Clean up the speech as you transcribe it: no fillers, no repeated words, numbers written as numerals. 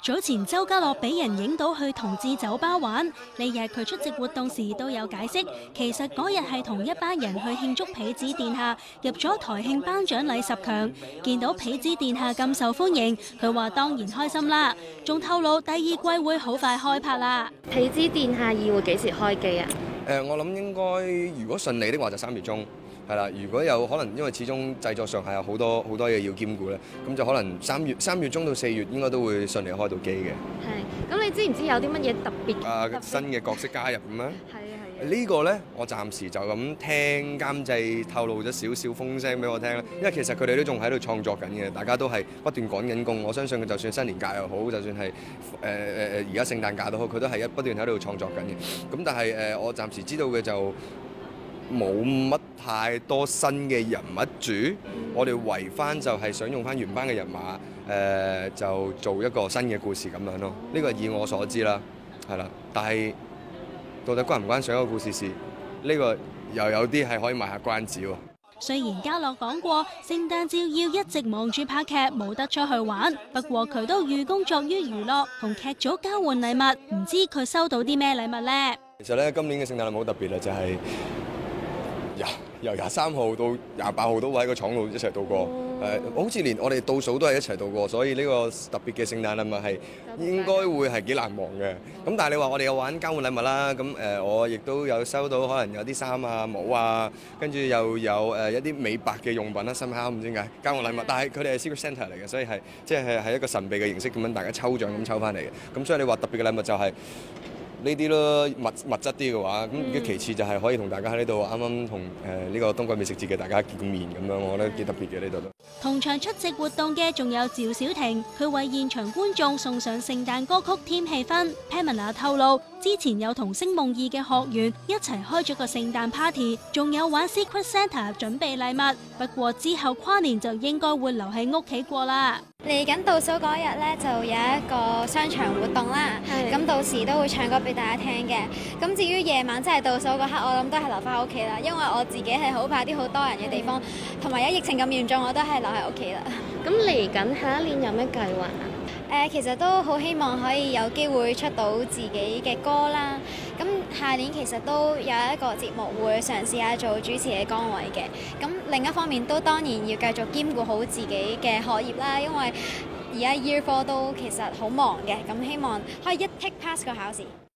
早前周家樂俾人影到去同志酒吧玩，呢日佢出席活動時都有解釋，其實嗰日係同一班人去慶祝痞子殿下入咗台慶頒獎禮10強，見到痞子殿下咁受歡迎，佢話當然開心啦，仲透露第2季會好快開拍啦。 痞子殿下2會幾時開機啊？ 我諗應該如果順利的話就3月中。係啦，如果有可能，因為始終製作上係有好多嘢要兼顧咧，咁就可能3月中到4月應該都會順利開到機嘅。 係，咁你知唔知有啲乜嘢特別？ 新嘅角色加入咁樣？ 係。 呢個咧，我暫時就咁聽監製透露咗少少風聲俾我聽啦。因為其實佢哋都仲喺度創作緊嘅，大家都係不斷趕緊工。我相信佢就算新年假又好，就算係而家聖誕假都好，佢都係不斷喺度創作緊嘅。咁但係我暫時知道嘅就冇乜太多新嘅人物住，我哋圍翻就係想用翻原班嘅人馬，就做一個新嘅故事咁樣咯。呢個以我所知啦，係啦。但係到底關唔關上一個故事事？呢個又有啲係可以賣下關子喎。 雖然家樂講過聖誕節要一直忙住拍劇，冇得出去玩，不過佢都寓工作於娛樂，同劇組交換禮物。唔知佢收到啲咩禮物呢？ 其實咧，今年嘅聖誕禮物好特別啦，就係由23號到28號都會喺個廠度一齊度過，好似連我哋倒數都係一齊度過，所以呢個特別嘅聖誕禮物係應該會係幾難忘嘅。咁但係你話我哋有玩交換禮物啦，咁我亦都有收到可能有啲衫啊、帽啊，跟住又有一啲美白嘅用品啦，深烤唔知點解交換禮物，但係佢哋係 secret Santa 嚟嘅，所以係即係一個神秘嘅形式咁樣，大家抽獎咁抽翻嚟嘅。咁所以你話特別嘅禮物就係呢啲咯，物質啲嘅話，咁其次就係可以同大家喺呢度啱啱同呢個冬季美食節嘅大家見面咁樣，我覺得幾特別嘅呢度都。 同場出席活動嘅仲有趙小婷，佢為現場觀眾送上聖誕歌曲添氣氛。Pamela 透露，之前有同星夢2嘅學員一齊開咗個聖誕 party， 仲有玩 Secret Santa 準備禮物。不過之後跨年就應該會留喺屋企過啦。 嚟緊倒數嗰日呢，就有一個商場活動啦。咁到時都會唱歌俾大家聽嘅。咁至於夜晚真係倒數嗰刻，我諗都係留翻屋企啦，因為我自己係好怕啲好多人嘅地方，同埋有疫情咁嚴重，我都係留喺屋企啦。 咁嚟緊下一年有咩計劃啊？ 其實都好希望可以有機會出到自己嘅歌啦。咁下年其實都有一個節目會嘗試下做主持嘅崗位嘅。咁另一方面都當然要繼續兼顧好自己嘅學業啦，因為而家 Year 4都其實好忙嘅。咁希望可以一 take pass 個考試。